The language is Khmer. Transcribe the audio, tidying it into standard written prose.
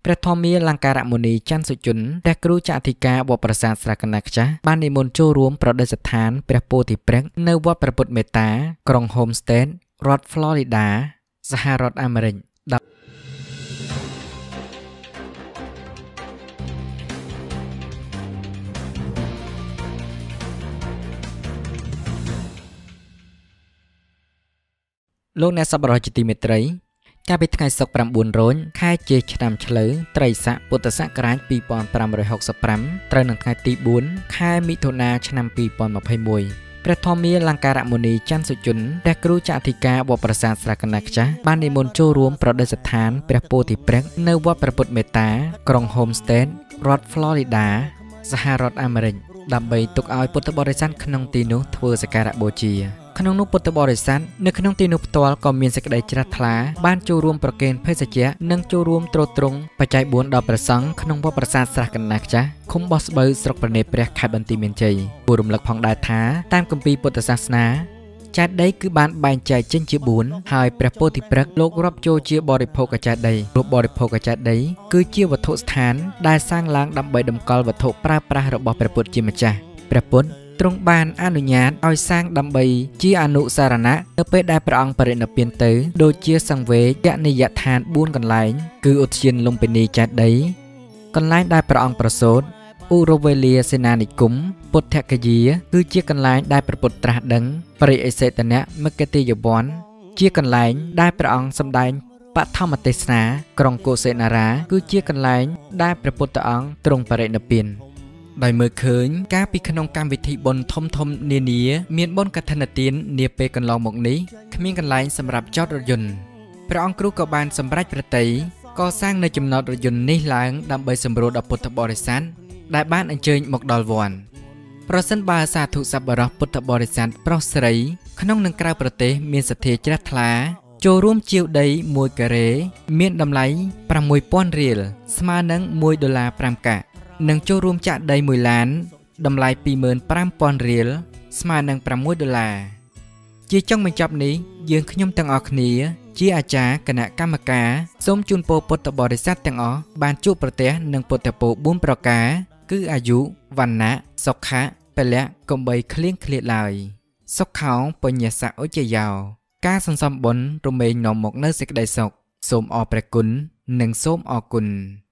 ព្រះធម្មាលង្ការមុនីច័ន្ទសុជនព្រះគ្រូចៅអធិការបវត្តប្រាសាទស្រះកណ្ដាលខ្ចាស់បាននិមន្តចូលរួមប្រតិស្ថានព្រះពោធិព្រឹក្សនៅវត្តព្រះពុទ្ធមេត្តាក្រុង Homestead រដ្ឋ Florida សហរដ្ឋអាមេរិកលោកអ្នកសប្បុរសជាទីមេត្រីកាលពីថ្ងៃសុក្រ 9 រោចខែចេសឆ្នាំឆ្លូវត្រីស័កពុទ្ធសករាជ 2565 ត្រូវនឹងថ្ងៃទី 4 ខែមិថុនាឆ្នាំ 2021 ព្រះធម្មាលង្ការមុនីច័ន្ទសុជនព្រះគ្រូចៅអធិការបវត្តប្រាសាទស្រះកណ្ដាលខ្ចាស់បាននិមន្តចូលរួមប្រតិស្ថានព្រះពោធិព្រឹក្សនៅវត្តព្រះពុទ្ធមេត្តាក្រុង Homestead រដ្ឋ Florida សហរដ្ឋអាមេរិកដើម្បីទុកឲ្យពុទ្ធបរិស័ទក្នុងទីនោះធ្វើសក្ការៈបូជាក្នុងនោះពុទ្ធបរិស័ទនៅក្នុងទីនោះផ្ទាល់ក៏មានសេចក្តីជ្រះថ្លាបានចូលរួមប្រគេនភេសជ្ជៈនិងចូលរួមទ្រទ្រង់បច្ច័យ 4 ដល់ព្រះសង្ឃក្នុងវត្តប្រាសាទស្រះកណ្ដាលខ្ចាស់ឃុំបោះស្បូវស្រុកប្រណេព្រះខេត្តបន្ទាយមានជ័យគួររំលឹកផងដែរថាតាមគម្ពីរពុទ្ធសាសនាចេតិយគឺបានបែងចែកចេញជា 4 ហើយព្រះពោធិព្រឹក្សលោករាប់ចូលជាបរិភោគចេតិយរូបបរិភោគចេតិយគឺជាវត្ថុស្ថានដែលសាងឡើងដើម្បីតម្កល់វត្ថុប្រើប្រាស់របស់ព្រះពុទ្ធជាម្ចាស់ព្រះពុទ្ធទ្រង់បានអនុញ្ញាតឲ្យសាងដើម្បីជាអនុសារណៈនៅពេលដែលព្រះអង្គបរិនិព្វានទៅដូចជាសង្វេគនិយដ្ឋាន 4 កន្លែងគឺឧទ្យានលំពិនីចេតិយកន្លែងដែលព្រះអង្គប្រសូតឧរវេលាសេនានិគមពុទ្ធគយាគឺជាកន្លែងដែលព្រះពុទ្ធត្រាស់ដឹងបរិអេសេតនៈមគតិយវ័នជាកន្លែងដែលព្រះអង្គសម្ដែងបឋមទេសនាក្រុងកុសិនារាគឺជាកន្លែងដែលព្រះពុទ្ធអង្គទ្រង់បរិនិព្វានដោយមើលឃើញការពីក្នុងកម្មវិធីបុណ្យធំនានាមានបុណ្យកឋិនទាននាពេលកន្លងមកនេះគ្មានកន្លែងសម្រាប់ចតរថយន្តព្រះអង្គគ្រូក៏បានសម្រេចប្រតិយកសាងនៅចំណតរថយន្តនេះឡើងដើម្បីសម្រួលដល់ពុទ្ធបរិស័ទដែលបានអញ្ជើញមកដល់វត្តប្រសិនបើសាធុសប្បុរសពុទ្ធបរិស័ទប្រុសស្រីក្នុងនិងក្រៅប្រទេសមានសទ្ធាជ្រះថ្លាចូលរួមជាវដី1ការ៉េមានតម្លៃ 6,000 រៀលស្មើនឹង$1.5 កាក់និងចូលរួមចាក់ដី1ឡានតម្លៃ 25,000 រៀលស្មើនឹង$6ជាចុងបញ្ចប់នេះយើងខ្ញុំទាំងអស់គ្នាជាអាចារ្យគណៈកម្មការសូមជូនពរពុទ្ធបរិស័ទទាំងអស់បានជួបប្រទះនឹងពុទ្ធពរ4ប្រការគឺអាយុវណ្ណៈសុខៈពលៈកុំបីឃ្លៀងឃ្លាតឡើយសុខោបញ្ញសៈឧជ្ជយោការសន្សំបុណ្យរមែងនាំមកនៅសេចក្តីសុខសូមអរព្រះគុណនិងសូមអរគុណ